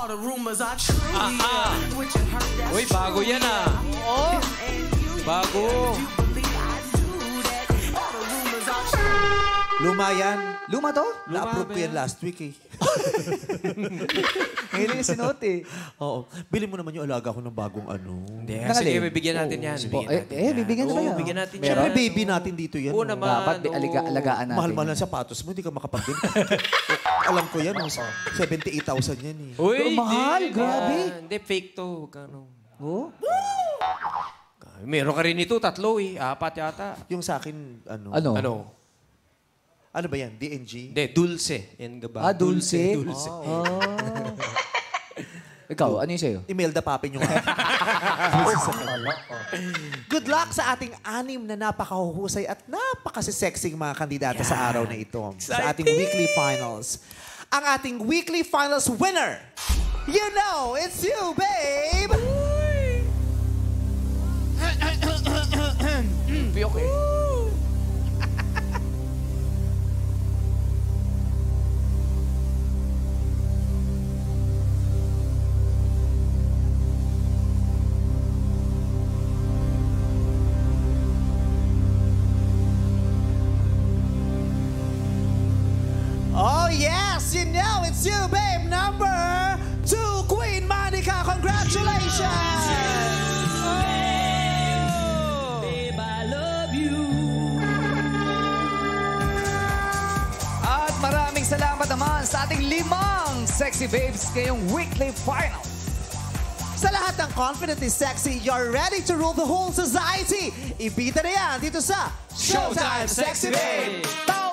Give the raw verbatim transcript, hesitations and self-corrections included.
All the rumors are true. Ah, ah. Uy, bago yan ah. Oh, bago. Luma yan. Luma to? Na-approve ko yan last week eh. Ngayon yung sinuot eh. Oo. Bili mo naman yung alaga ko ng bagong ano. Hindi, Nangalin. sige, bibigyan natin yan. Bibigyan Eh, natin eh, bibigyan na ba Oo, yan? bigyan natin yan. Siyempre, baby natin dito yan. Oo oh. naman. Dapat oo. aliga, alagaan natin. Mahal-mahal ang sapatos mo, hindi ka makapag-bin. Alam ko yan, oh. seventy-eight thousand yan eh. Uy, Oh, mahal, hindi, grabe. ah, Hindi, fake to. Kano? Oh? Meron ka rin ito, tatlo eh. Apat yata. Yung sa akin, ano? Ano? Ano? Ano ba yan? D N G? Hindi, dulce. Yan gaba. Ah, dulce? Dulce. Oh. Ikaw, ano yung sa'yo? Imelda Papin yung... Good luck sa ating anim na napakahuhusay at napakasisexing mga kandidata sa araw na ito. Sa ating weekly finals. Ang ating weekly finals winner, you know, it's you, babe! Piyok eh. Oh, yes! You know it's you, babe! Number two, Queen Monica! Congratulations! Babe, I love you. At maraming salamat naman sa ating limang sexy babes ngayong weekly final. Sa lahat ng confidently sexy, you're ready to rule the whole society. Ibita na yan dito sa Showtime Sexy Babe!